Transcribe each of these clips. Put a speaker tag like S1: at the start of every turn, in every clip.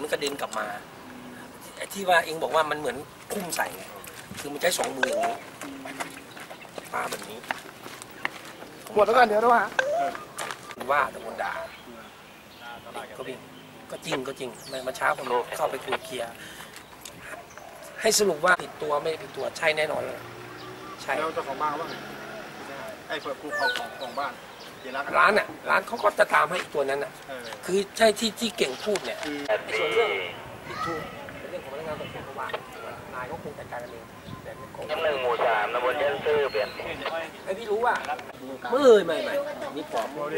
S1: มันกระเด็นกลับมาไอ้ที่ว่าเองบอกว่ามันเหมือนพุ่มใส่ไงคือมันใช้สองมืออย่างนี้ปาแบบนี้
S2: หมดแล้วกันเดี๋ยวด้วยฮะ
S1: ว่าตะวันด่าก็วิ่งก็จริงเมื่อเช้าผมเข้าไปคุยเคลียร์ให้สรุปว่าผิดตัวไม่ผิดตัวใช่แน่นอนเลยใช่
S2: แล้วเจ้าของบ้านว่าไอ้เปิดกูของบ้าน
S1: ร้านเขาก็จะตามให้อีกตัวนั้นน่ะคือใช่ที่เก่งพูดเนี่ยส่วนเรื่องผิดถูกเป็นเรื่องของพนักงานสอบสวนเขาว่านายเขาคงจัดการกันเองแต่ไม่คง
S3: 1 หมู่ 3ตำบลยันซื่อเปลี่ยน
S1: ไอพี่รู้ว่าไม่นี่ปลอม
S2: นี่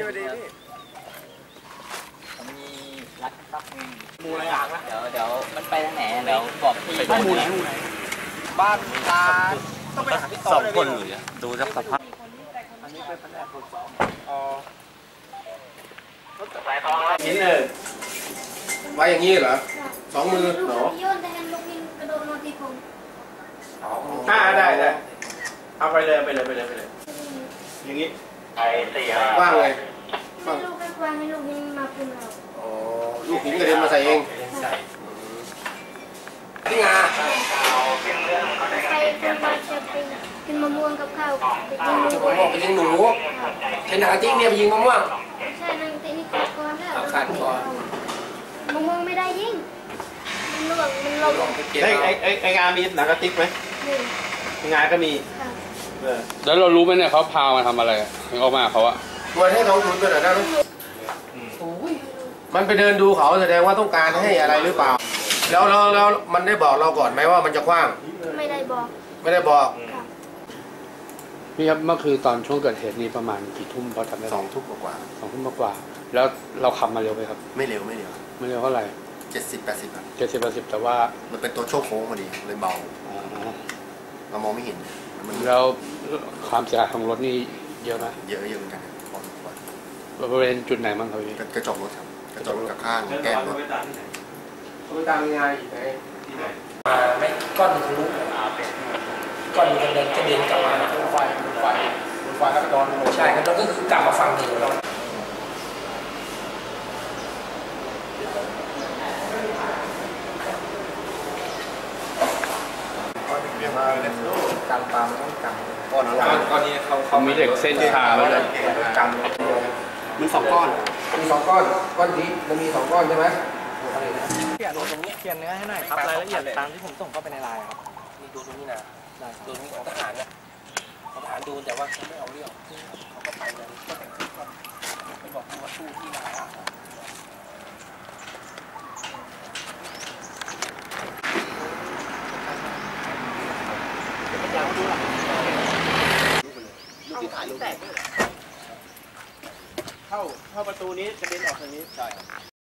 S3: มีรัดซับ
S1: มูอะไรอย่างละ
S3: เดี๋ยวมันไปทางไหนเดี๋ยวบอกพี่
S2: มูไหนบ้านตาต้องไปหาพี่ต่อ
S4: 2 คนเลยดูสภาพ
S1: อันนี้เป็นแผนกตรวจสอบ
S3: สายทอง
S4: นิดหนึ่ง
S1: ไว้อย่างนี้เหรอ2 มือเหรอ
S5: โยนแต่ลูกยิงกระโดดมาที่ผม
S4: ได้เอาไปเลยอย่างนี้
S3: ไอ้4
S1: ว่างเลย
S5: ไม่ลูกไปวางให้ลูกยิงมาปุ่มเรา
S1: ลูกหินกระเด็นมาใส่เองนี่ไง
S5: ไปคนมาจะไปกินมะม่วงกับข้าว
S1: ไปยิงหนูใช้หนังติ๊กเนี่ยไปยิงมะม่วง
S5: ใช่นังติ๊กนี่ขาดก่อนแล้ว
S1: ขาดก่อน
S5: มะม่วงไม่ได้ยิงมันหลง
S4: ไอ้งานมีหนังกระติกไหมงานก็มี
S6: แล้วเรารู้ไหมเนี่ยเขาพามาทำอะไรถึงออกมาเขาอะ
S1: วันให้ท้องทุนไปหน่อยได้ไหมมันไปเดินดูเขาแสดงว่าต้องการให้อะไรหรือเปล่าแล้วมันได้บอกเราก่อนไหมว่ามันจะคว้าง
S5: ไม่ได้บอก
S6: พี่ครับเมื่อคือตอนช่วงเกิดเหตุนี้ประมาณกี่ทุ่มพอจำได้
S7: 2 ทุ่มกว่า
S6: 2 ทุ่มกว่าแล้วเราขับมาเร็วไหมครับ
S7: ไม่เร็ว
S6: เท่าไหร่
S7: 70-80ครับ
S6: 70-80แต่ว่า
S7: มันเป็นตัวโชคโค้งพอดีเลยเบาเรามองไม่เห็น
S6: แล้วความเสียหายของรถนี่เยอะไหม
S7: เยอะเหมือนกันพอสมควร
S6: บริเวณจุดไหนบ้างครับพี่
S7: กระจกรถครับกระจกรถกับข้างแก้มรถ
S1: ไปตามงานอยู่ไหนไม่ก้อนทะลุก้อนมันกระเด็นกลับมาไฟแล้วก็โดนใช่ครับแล้วก็คือกลับมาฝั่งเดิมแล้วการตามต้องกันก้อนนี้
S6: เขามีเหล็กเส้นชาไว้เลย
S1: กัน
S4: มัน2 ก้อน
S1: มี2 ก้อนนี้มันมี2 ก้อนใช่ไหม
S2: เขียนตรงนี้เขียนเนื้อให้หน่อยครับรายละเอียดตามที่ผมส่งเข้าไปในไลน์ครับ
S1: นี่ดูตรงนี้นะดูนี่ของทหารเนี่ยทหารดูแต่ว่าเขาไม่เอาเรื่องเขาก็ไปเลยไปบอกว่าสู้ที่ไหน
S2: ลูกที่ถ่ายรูปแตกเข้าประตูนี้กระเด็นออกทางนี้ใช่